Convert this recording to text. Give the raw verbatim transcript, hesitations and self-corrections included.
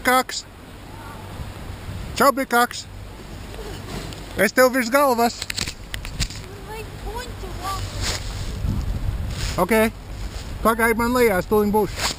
bikaks! Čau, bikaks! Es tev virs galvas! Ok, pagaidi, man lejās, tūliņ būšu.